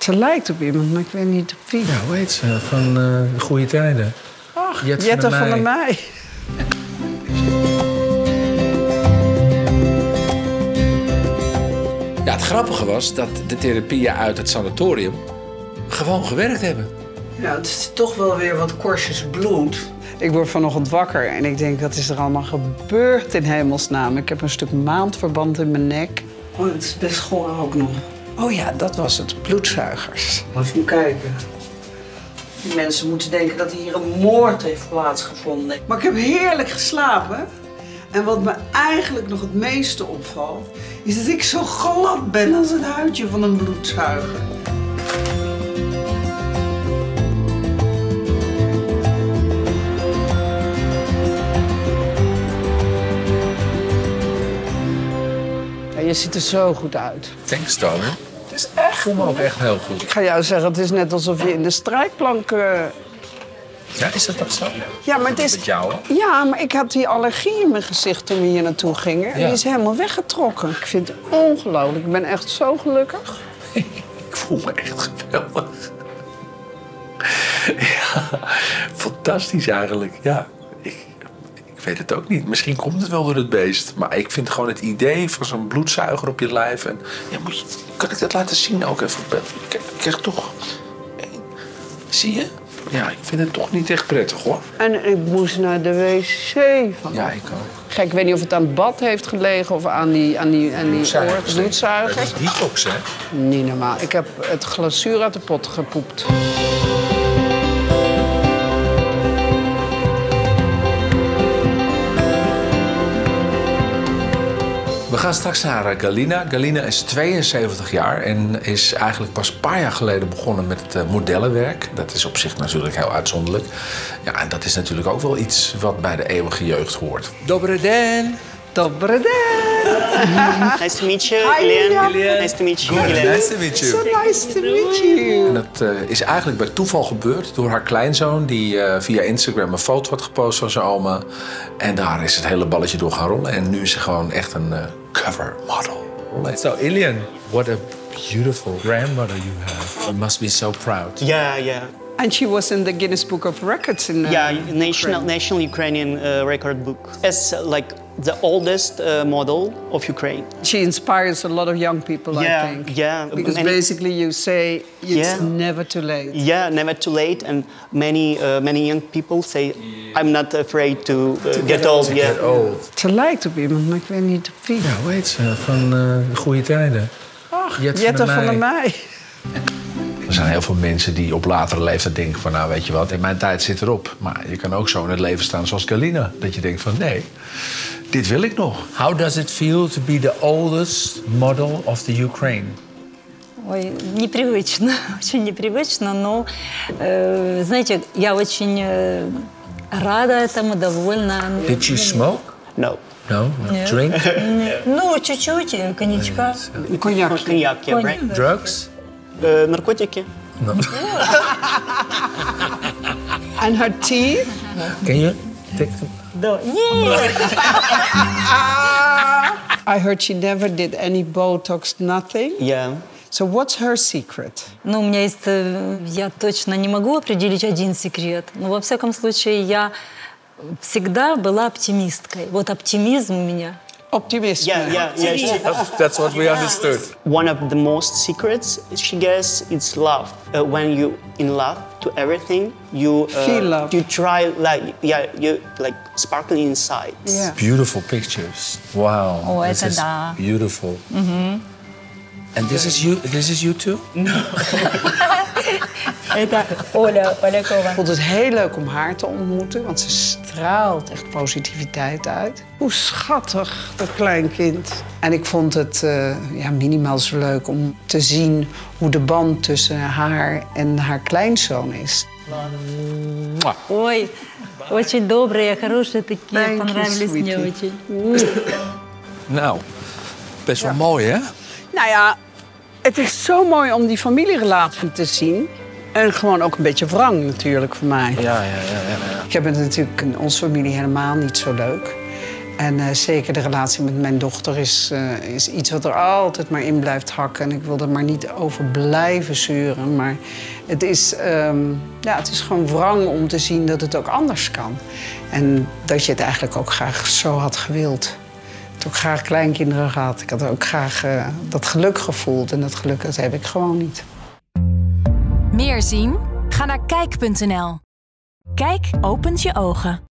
Ze lijkt op iemand, maar ik weet niet op wie. Ja, hoe heet ze? Van de Goede Tijden. Ach, Jette van der Meij. Ja, het grappige was dat de therapieën uit het sanatorium gewoon gewerkt hebben. Ja, het is toch wel weer wat korstjes bloed. Ik word vanochtend wakker en ik denk, wat is er allemaal gebeurd in hemelsnaam? Ik heb een stuk maandverband in mijn nek. Oh, het is best goor ook nog. Oh ja, dat was het, bloedzuigers. Even kijken. Die mensen moeten denken dat hier een moord heeft plaatsgevonden. Maar ik heb heerlijk geslapen. En wat me eigenlijk nog het meeste opvalt, is dat ik zo glad ben als het huidje van een bloedzuiger. Ja, je ziet er zo goed uit. Thanks, darling. Het is echt, voel me ook echt heel goed. Ik ga jou zeggen, het is net alsof je in de strijkplank... Ja, is dat toch zo? Ja, maar het is... Met jou, hè? Ja, maar ik had die allergie in mijn gezicht toen we hier naartoe gingen. En die is helemaal weggetrokken. Ik vind het ongelooflijk. Ik ben echt zo gelukkig. Ik voel me echt geweldig. Ja, fantastisch eigenlijk. Ja, ik weet het ook niet. Misschien komt het wel door het beest. Maar ik vind gewoon het idee van zo'n bloedzuiger op je lijf. En, ja, kan ik dat laten zien ook even op beeld? Ik krijg toch... Zie je? Ja, ik vind het toch niet echt prettig, hoor. En ik moest naar de wc van. Ja, ik ook. Gek, ik weet niet of het aan het bad heeft gelegen of aan die bloedzuigers. Dat is detox, hè? Niet normaal. Ik heb het glazuur uit de pot gepoept. We gaan straks naar Galina. Galina is 72 jaar en is eigenlijk pas een paar jaar geleden begonnen met het modellenwerk. Dat is op zich natuurlijk heel uitzonderlijk. Ja, en dat is natuurlijk ook wel iets wat bij de eeuwige jeugd hoort. Dobre den. Dobre den. Nice to meet you, Hi, Ilian. Ilian. Nice to meet you, Good, Ilian. nice to meet you. So nice to meet you. En dat is eigenlijk bij toeval gebeurd door haar kleinzoon... die via Instagram een foto had gepost van zijn oma. En daar is het hele balletje door gaan rollen. En nu is ze gewoon echt een cover model. So, Ilian, what a beautiful grandmother you have. You must be so proud. Yeah, yeah. And she was in the Guinness Book of Records in Yeah, Ukraine. national Ukrainian record book. As like the oldest model of Ukraine. She inspires a lot of young people, Yeah, I think. yeah. Because basically you say it's never too late. Yeah, never too late. And many young people say, I'm not afraid to get old. Get old. Ze lijkt op iemand, maar ik weet niet op wie. Ja, hoe heet ze? Van de Goede Tijden. Ach, Jette van der Meij. Er zijn heel veel mensen die op latere leeftijd denken van... nou, weet je wat, in mijn tijd zit erop. Maar je kan ook zo in het leven staan zoals Galina. Dat je denkt van, nee, dit wil ik nog. How does it feel to be the oldest model of the Ukraine? Ой, непривычно, очень непривычно, но, знаете, я очень рада этому, довольна. Did you smoke? No. No? Drink? Ну, чуть-чуть, коньячка. Cognac. Cognac, yeah, right? Drugs? Наркотики. No. And her teeth? Can you take them? Да. Нет! I heard she never did any Botox, nothing. Yeah. So what's her secret? Ну, у меня есть... Я точно не могу определить один секрет, но, во всяком случае, я всегда была оптимисткой. Вот оптимизм у меня. Optimisme. Yeah. That's what we understood. One of the most secrets, she guess, is love. When you in love to everything, you Feel love. You try you like sparkling inside. Yeah. Beautiful pictures. Wow. Oh, this это is да. beautiful. And this is you too? Это Оля Полякова. Ik vond het heel leuk om haar te ontmoeten, want ze straalt echt positiviteit uit. Hoe schattig, dat kleinkind. En ik vond het minimaal zo leuk om te zien hoe de band tussen haar en haar kleinzoon is. Ой, очень добрые, хорошие такие, Thank you, понравились мне sweetie. очень. Nou, best wel mooi, hè? Nou ja, het is zo mooi om die familierelatie te zien. En gewoon ook een beetje wrang natuurlijk voor mij. Ja. Ik heb het natuurlijk in onze familie helemaal niet zo leuk. En zeker de relatie met mijn dochter is iets wat er altijd maar in blijft hakken. En ik wil er maar niet over blijven zeuren. Maar het is gewoon wrang om te zien dat het ook anders kan. En dat je het eigenlijk ook graag zo had gewild. Ik had ook graag kleinkinderen gehad. Ik had ook graag dat geluk gevoeld. En dat geluk dat heb ik gewoon niet. Meer zien? Ga naar kijk.nl. Kijk opent je ogen.